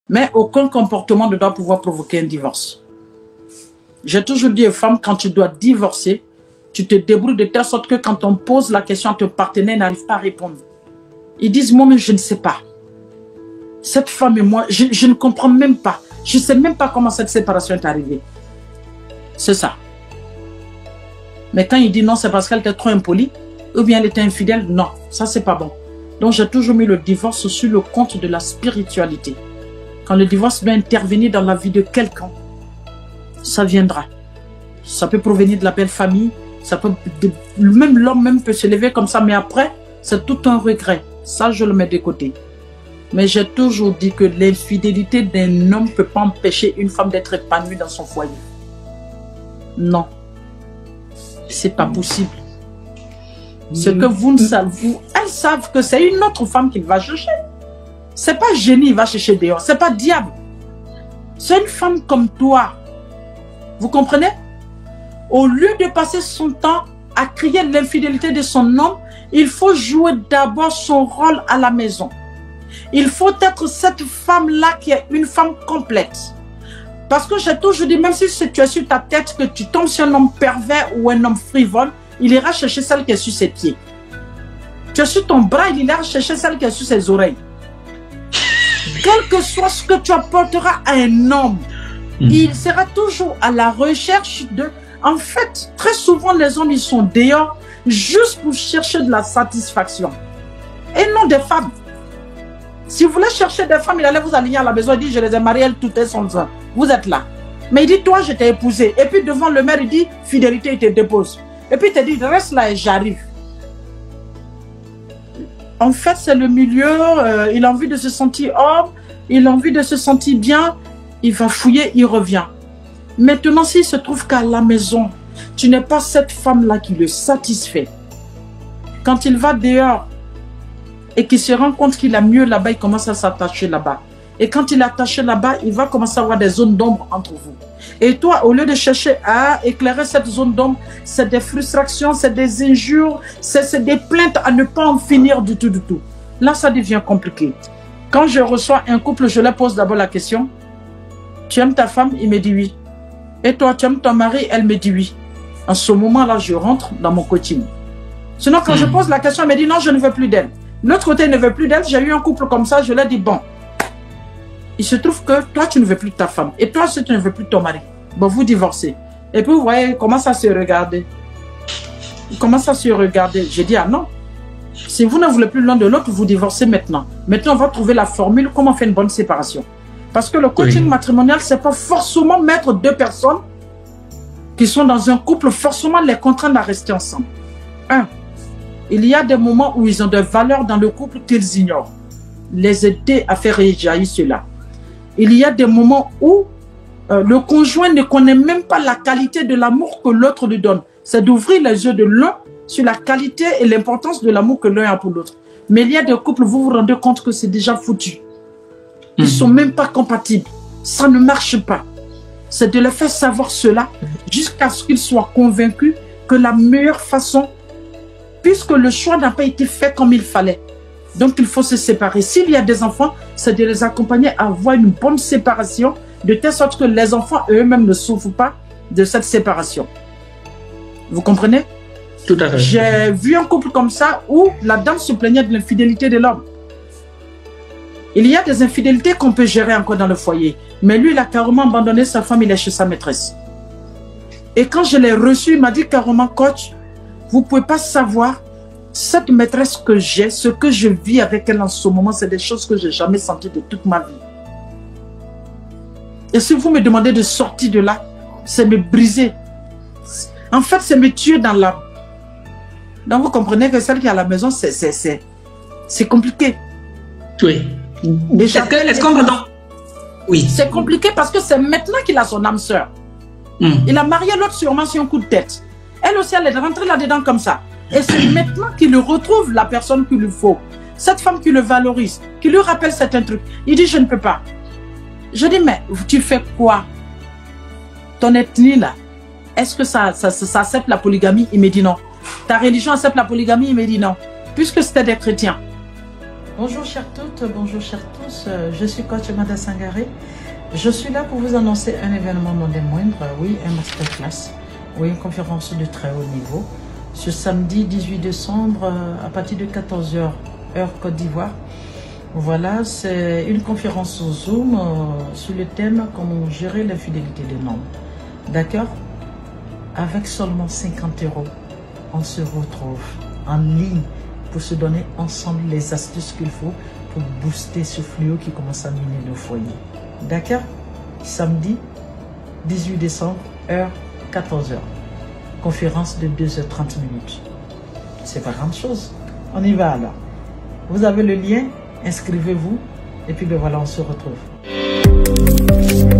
Mais aucun comportement ne doit pouvoir provoquer un divorce. J'ai toujours dit aux femmes, quand tu dois divorcer, tu te débrouilles de telle sorte que quand on pose la question à ton partenaire, il n'arrive pas à répondre. Ils disent, moi-même, je ne sais pas. Cette femme et moi, je ne comprends même pas. Je ne sais même pas comment cette séparation est arrivée. C'est ça. Mais quand il dit non, c'est parce qu'elle était trop impolie, ou bien elle était infidèle, non, ça c'est pas bon. Donc j'ai toujours mis le divorce sur le compte de la spiritualité. Quand le divorce doit intervenir dans la vie de quelqu'un, ça viendra. Ça peut provenir de la belle famille, ça peut, même l'homme peut se lever comme ça, mais après, c'est tout un regret. Ça, je le mets de côté. Mais j'ai toujours dit que l'infidélité d'un homme ne peut pas empêcher une femme d'être épanouie dans son foyer. Non. C'est pas possible. Ce que vous ne savez, elles savent que c'est une autre femme qu'il va chercher. C'est pas génie, il va chercher dehors. C'est pas diable. C'est une femme comme toi. Vous comprenez? Au lieu de passer son temps à crier l'infidélité de son homme, il faut jouer d'abord son rôle à la maison. Il faut être cette femme-là qui est une femme complète. Parce que j'ai toujours dit, même si tu es sur ta tête, que tu tombes sur un homme pervers ou un homme frivole, il ira chercher celle qui est sur ses pieds. Tu es sur ton bras, il ira chercher celle qui est sur ses oreilles. Quel que soit ce que tu apporteras à un homme, il sera toujours à la recherche de... En fait, très souvent, les hommes, ils sont dehors juste pour chercher de la satisfaction. Et non des femmes. Si vous voulez chercher des femmes, il allait vous aligner à la maison, il dit, je les ai mariées, elles toutes elles sont là. Vous êtes là. Mais il dit, toi, je t'ai épousé. Et puis devant le maire, il dit, fidélité, il te dépose. Et puis il te dit, reste là et j'arrive. En fait, c'est le milieu, il a envie de se sentir homme, il a envie de se sentir bien, il va fouiller, il revient. Maintenant, s'il se trouve qu'à la maison, tu n'es pas cette femme-là qui le satisfait. Quand il va dehors et qu'il se rend compte qu'il a mieux là-bas, il commence à s'attacher là-bas. Et quand il est attaché là-bas, il va commencer à avoir des zones d'ombre entre vous. Et toi, au lieu de chercher à éclairer cette zone d'ombre, c'est des frustrations, c'est des injures, c'est des plaintes à ne pas en finir du tout, du tout. Là, ça devient compliqué. Quand je reçois un couple, je leur pose d'abord la question. Tu aimes ta femme? Il me dit oui. Et toi, tu aimes ton mari? Elle me dit oui. En ce moment-là, je rentre dans mon coaching. Sinon, quand je pose la question, elle me dit non, je ne veux plus d'elle. L'autre côté ne veut plus d'elle. J'ai eu un couple comme ça, je leur dis bon. Il se trouve que toi, tu ne veux plus de ta femme. Et toi, si tu ne veux plus de ton mari, bon, vous divorcez. Et puis, vous voyez, comment ça se regarder. Comment ça se regarder. J'ai dit, ah non. Si vous ne voulez plus l'un de l'autre, vous divorcez maintenant. Maintenant, on va trouver la formule, comment faire une bonne séparation. Parce que le coaching matrimonial, ce n'est pas forcément mettre deux personnes qui sont dans un couple, forcément les contraindre à rester ensemble. Un, il y a des moments où ils ont des valeurs dans le couple qu'ils ignorent. Les aider à faire réjaillir cela. Il y a des moments où le conjoint ne connaît même pas la qualité de l'amour que l'autre lui donne. C'est d'ouvrir les yeux de l'un sur la qualité et l'importance de l'amour que l'un a pour l'autre. Mais il y a des couples, vous vous rendez compte que c'est déjà foutu. Ils ne sont même pas compatibles. Ça ne marche pas. C'est de leur faire savoir cela jusqu'à ce qu'ils soient convaincus que la meilleure façon, puisque le choix n'a pas été fait comme il fallait, donc il faut se séparer. S'il y a des enfants, c'est de les accompagner à avoir une bonne séparation, de telle sorte que les enfants eux-mêmes ne souffrent pas de cette séparation. Vous comprenez? Tout à fait. J'ai vu un couple comme ça où la dame se plaignait de l'infidélité de l'homme. Il y a des infidélités qu'on peut gérer encore dans le foyer. Mais lui, il a carrément abandonné sa femme, il est chez sa maîtresse. Et quand je l'ai reçu, il m'a dit carrément, coach, vous ne pouvez pas savoir, cette maîtresse que j'ai, ce que je vis avec elle en ce moment, c'est des choses que je n'ai jamais senties de toute ma vie. Et si vous me demandez de sortir de là, c'est me briser. En fait, c'est me tuer dans l'âme. Donc vous comprenez que celle qui est à la maison, c'est compliqué. Oui. Est-ce qu'on va donc... Oui. C'est compliqué parce que c'est maintenant qu'il a son âme sœur. Il a marié l'autre sûrement sur un coup de tête. Elle aussi, elle est rentrée là-dedans comme ça. Et c'est maintenant qu'il retrouve la personne qu'il lui faut. Cette femme qui le valorise, qui lui rappelle certains trucs. Il dit, je ne peux pas. Je dis, mais tu fais quoi? Ton ethnie là, est-ce que ça accepte la polygamie? Il me dit non. Ta religion accepte la polygamie? Il me dit non. Puisque c'était des chrétiens. Bonjour chères toutes, bonjour chers tous, je suis coach Mada Sangaré. Je suis là pour vous annoncer un événement non des moindres, oui, un masterclass, oui, une conférence de très haut niveau. Ce samedi 18 décembre à partir de 14 h, heure Côte d'Ivoire. Voilà, c'est une conférence sur Zoom sur le thème comment gérer l'infidélité des membres. D'accord? Avec seulement 50 €, on se retrouve en ligne pour se donner ensemble les astuces qu'il faut pour booster ce fléau qui commence à miner nos foyers. D'accord? Samedi 18 décembre, heure 14 h. Conférence de 2h30. C'est pas grande chose. On y va alors. Vous avez le lien, inscrivez-vous et puis ben voilà, on se retrouve.